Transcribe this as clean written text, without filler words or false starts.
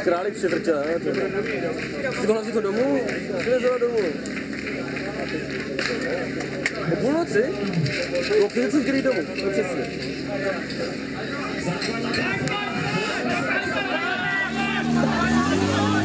králik přivrtěl, ne? Ty mohla vzít to domů? Ty vezela domů. O půlnoci? O půlnoci chtěli domů, no přesně. Thank you.